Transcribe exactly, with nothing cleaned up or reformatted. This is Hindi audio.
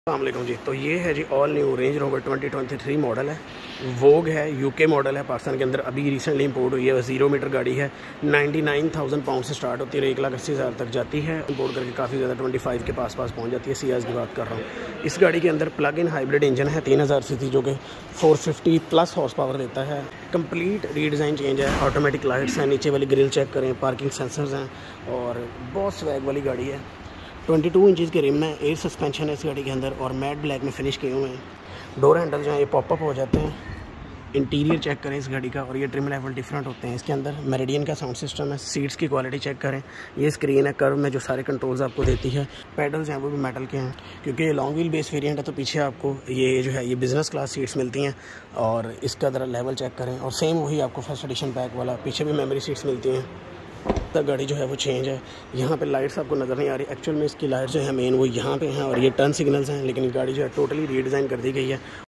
अस्सलाम जी। तो ये है जी all new Range Rover twenty twenty three model है। वोग है, यूके मॉडल है, पाकिस्तान के अंदर अभी रिसेंटली इंपोर्ट हुई है। ज़ीरो मीटर गाड़ी है, नाइन्टी नाइन थाउजेंड पाउंड से स्टार्ट होती है और एक लाख अस्सी हज़ार तक जाती है। इंपोर्ट करके काफ़ी ज़्यादा ट्वेंटी फाइव के पास पास पहुँच जाती है। सियाज की बात कर रहा हूँ। इस गाड़ी के अंदर प्लग इन हाइब्रिड इंजन है, तीन हज़ार सी सी जो कि four fifty plus horse power देता है। कंप्लीट रीडिज़ाइन चेंज है, ऑटोमेटिक लाइट्स हैं, नीचे वाली ग्रिल चेक करें, पार्किंग सेंसर्स हैं और बहुत स्वैग वाली गाड़ी है। ट्वेंटी टू इंचज़ के रिम है, एयर सस्पेंशन है इस गाड़ी के अंदर और मैट ब्लैक में फिनिश किए हुए हैं। डोर हैंडल जो है ये पॉपअप हो जाते हैं। इंटीरियर चेक करें इस गाड़ी का और ये ट्रिम लेवल डिफरेंट होते हैं। इसके अंदर मेरिडियन का साउंड सिस्टम है। सीट्स की क्वालिटी चेक करें, ये स्क्रीन है कर्व में जो सारे कंट्रोल्स आपको देती है। पेडल्स हैं वो भी मेटल के हैं क्योंकि ये लॉन्ग व्हील बेस वेरिएंट है। तो पीछे आपको ये जो है ये बिज़नेस क्लास सीट्स मिलती हैं और इसका ज़रा लेवल चेक करें और सेम वही आपको फर्स्ट एडिशन पैक वाला पीछे भी मेमोरी सीट्स मिलती हैं। तक गाड़ी जो है वो चेंज है। यहाँ पे लाइट्स आपको नज़र नहीं आ रही, एक्चुअल में इसकी लाइट्स जो है मेन वो यहाँ पे हैं और ये टर्न सिग्नल्स हैं, लेकिन गाड़ी जो है टोटली रीडिज़ाइन कर दी गई है।